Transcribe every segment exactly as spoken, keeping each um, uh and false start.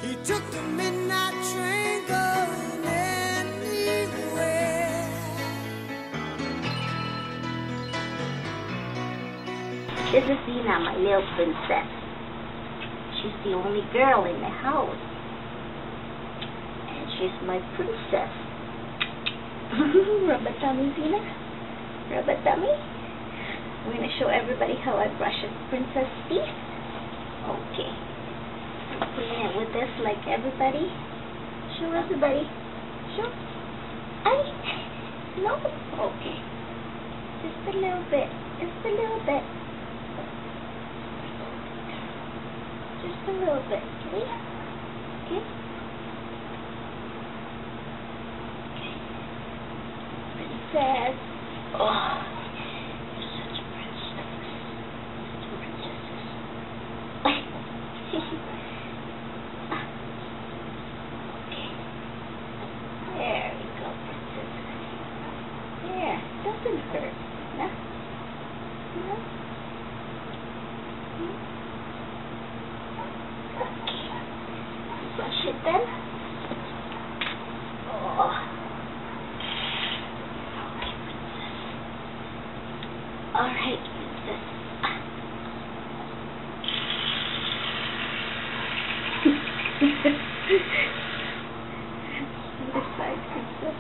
He took the midnight train going anywhere. This is Xena, my little princess. She's the only girl in the house. And she's my princess. Rub a tummy, Xena? Rub a tummy? I'm going to show everybody how I brush a princess teeth. Okay. I'm putting it with this like everybody. Show everybody. Show. Ay! No? Okay. Just a little bit. Just a little bit. Just a little bit. Okay? Okay? Okay. Princess. Oh. There we go, princess. There, doesn't hurt. No? No? Okay. Brush it then. Oh. Okay, princess. Alright, princess. This side, princess.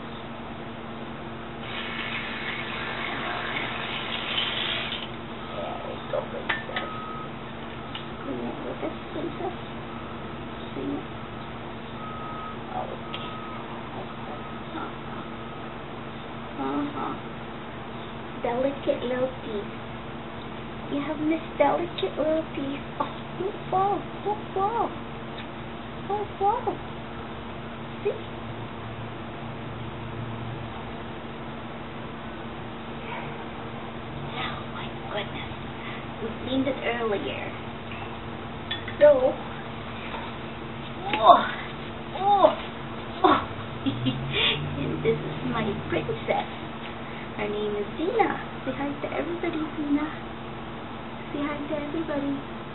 There we go, princess. Clean it with this, princess. Clean it. Okay. Uh-huh. Uh-huh. Delicate little teeth. You have Miss Delicate little teeth. Oh, don't fall. Don't fall. Don't fall. See? Oh my goodness. We cleaned it earlier. So, oh, oh, oh. And this is my princess. Her name is Xena. Say hi to everybody, Xena. Say hi to everybody.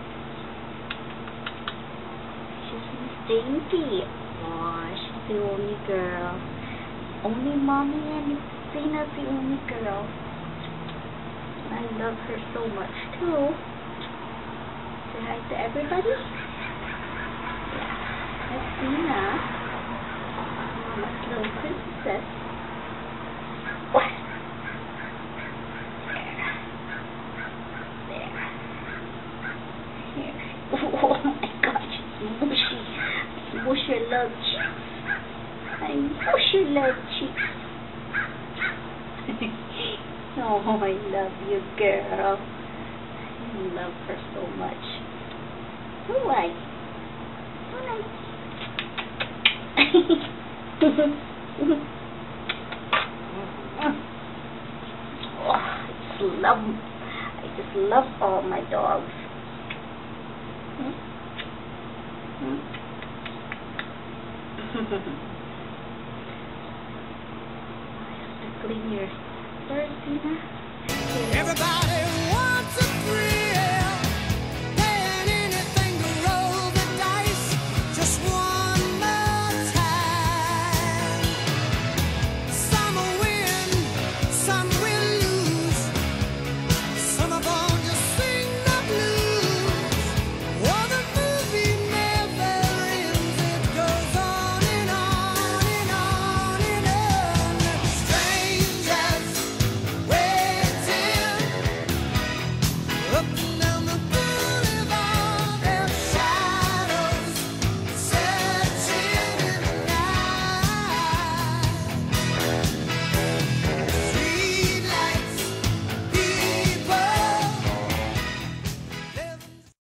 She's Miss Dainty. Aw, she's the only girl. Only mommy and Xena's the only girl. I love her so much too. Say hi to everybody. That's Xena. Mama's little princess. What? There. There. Here. Oh my gosh, it's mushy. Mush your little cheeks. I mush your little cheeks. Oh, I love you, girl. I love her so much. Who I? Who I? Oh, I just love, I just love all my dogs. Hmm? Hmm? I have to clean your fur, Xena. Everybody